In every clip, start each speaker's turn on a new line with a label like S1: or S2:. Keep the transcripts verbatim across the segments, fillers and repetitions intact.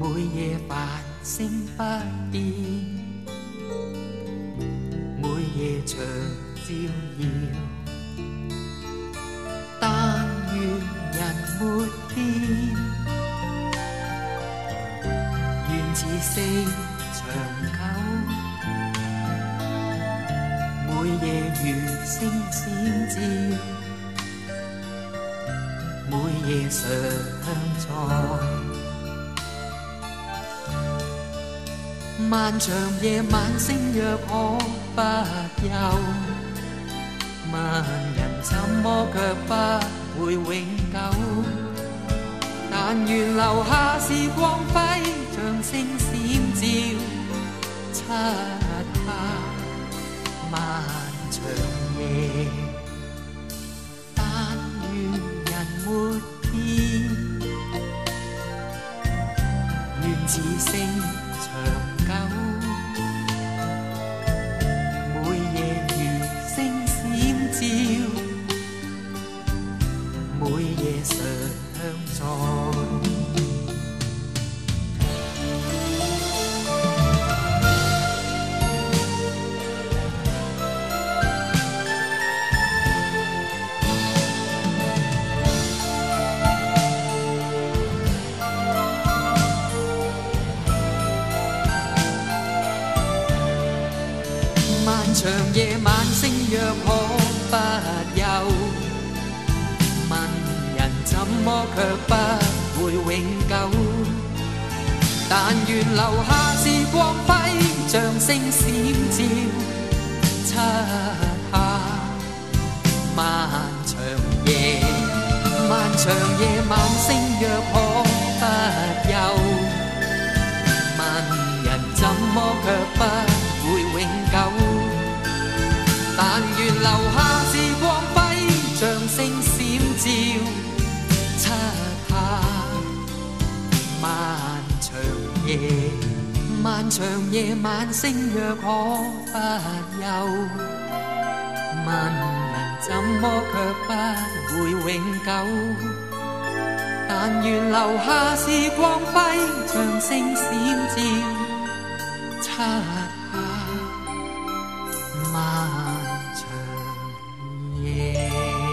S1: 每夜繁星不变，每夜长照耀。但愿人没变，愿此星长久。每夜如星闪照，每夜常在。漫长夜晚星若可不休，问人怎么却不会永久？但愿留下是光辉，像星闪照，漆黑漫长夜。但愿人没变，愿此星长久。每夜如星闪照，每夜常在。漫长夜晚星若可不休，问人怎么却不会永久？但愿留下是光辉，像星闪照，漆黑漫长夜。漫长夜晚星若可不休，问人怎么却不会永久？但愿留下是光辉，像星闪照，漆黑漫长夜。漫长夜晚星若可不休，问人怎么却不会永久？但愿留下是光辉，像星闪照，漆黑漫长夜。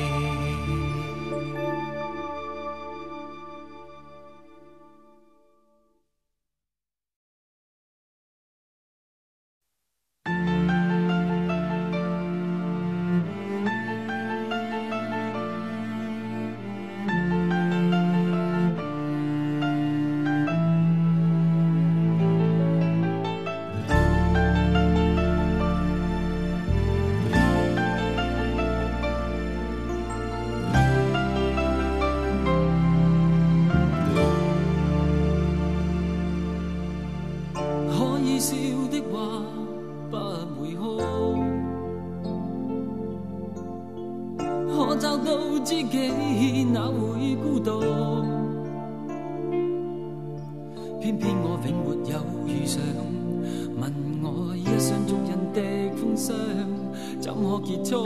S2: 笑的话不回哭，可找到知己哪会孤独？偏偏我永没有遇上，问我一双足印的风霜怎可结束？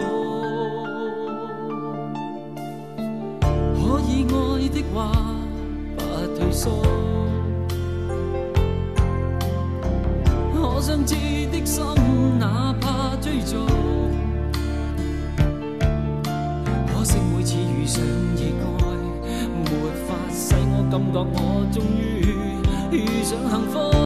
S2: 可以爱的话不退缩。可想知的心，哪怕追逐。可惜每次遇上意外，没法使我感觉我终于遇上幸福。